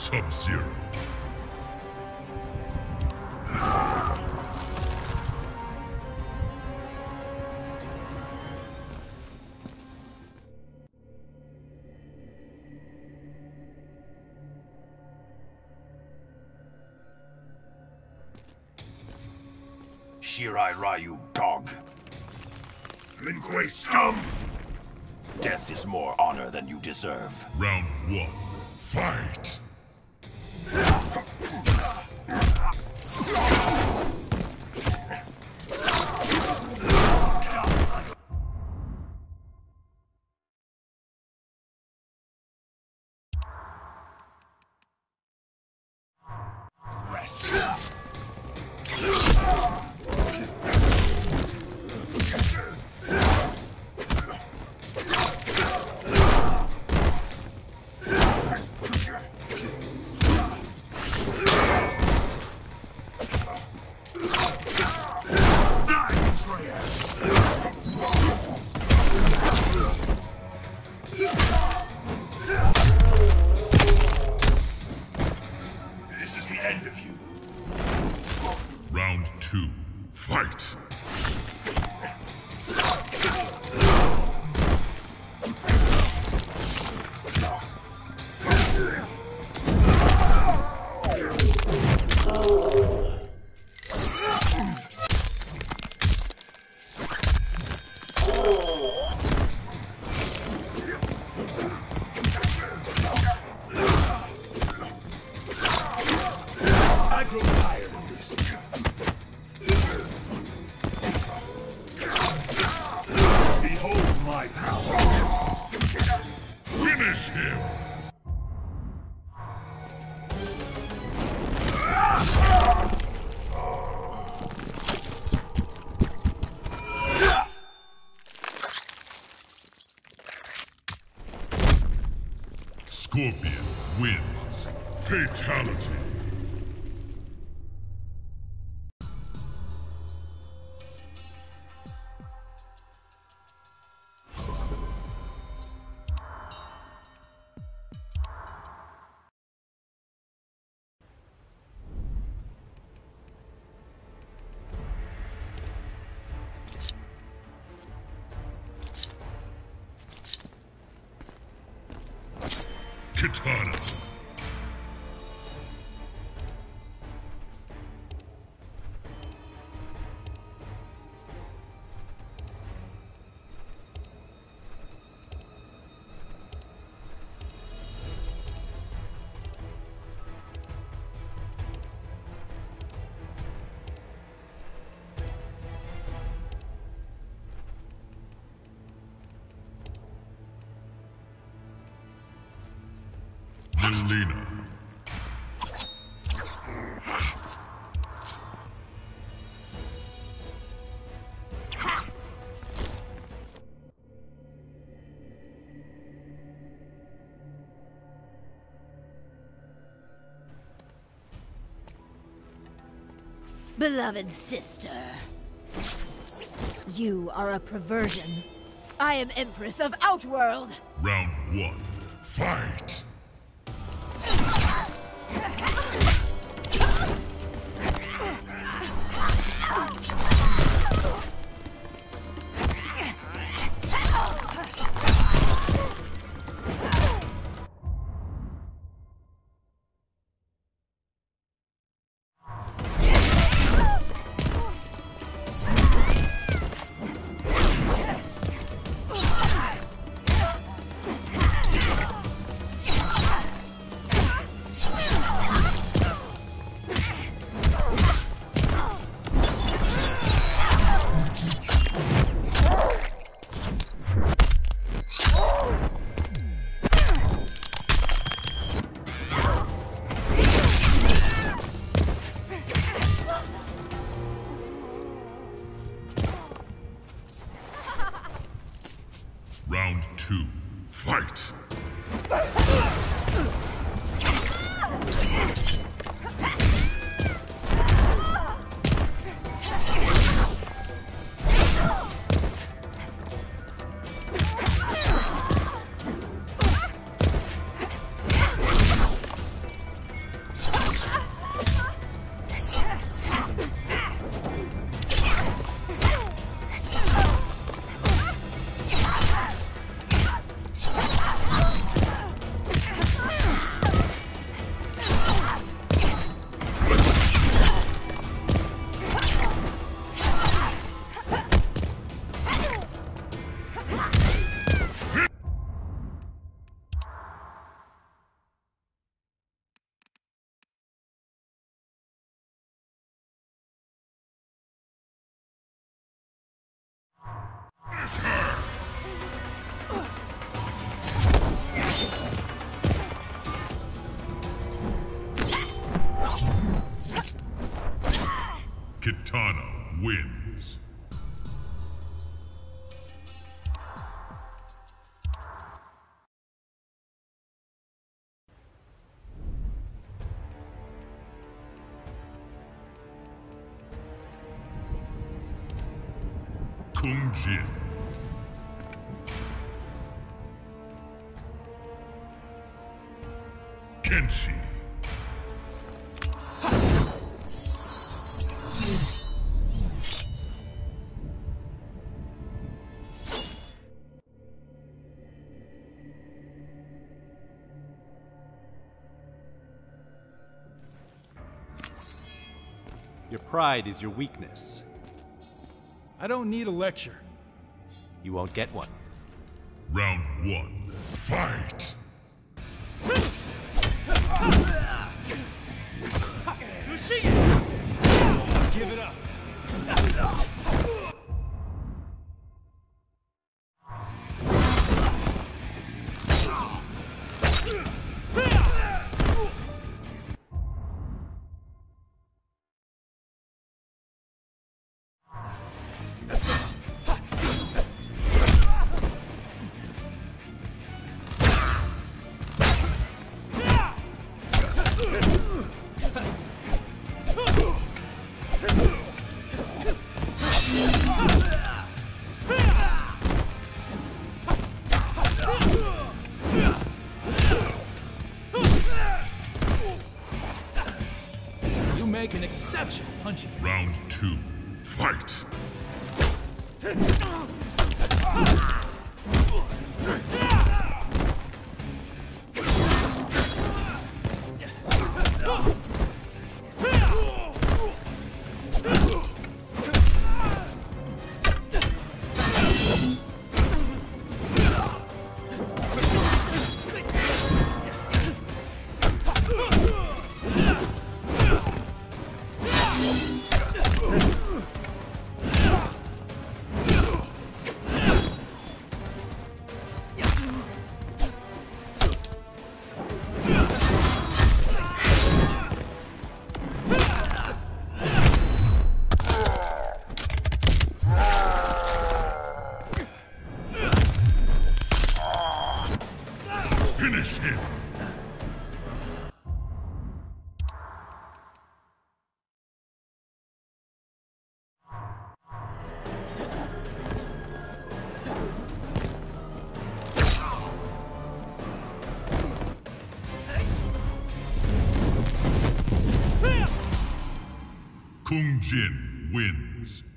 Sub-Zero. Shirai Ryu, dog. Lin Kuei scum! Death is more honor than you deserve. Round 1. Fight! This is the end of you. Round 2. Fight! I grow tired of this. Behold my power. Finish him! Scorpion wins. Fatality. Katana. Melina. Beloved sister, you are a perversion. I am Empress of Outworld. Round 1. Fight! Round 2. Fight! Kung Jin. Kenshi. Your pride is your weakness. I don't need a lecture. You won't get one. Round 1. Fight! Give it up. You make an exceptional punching. Round 2. Fight! Finish him! Kung Jin wins.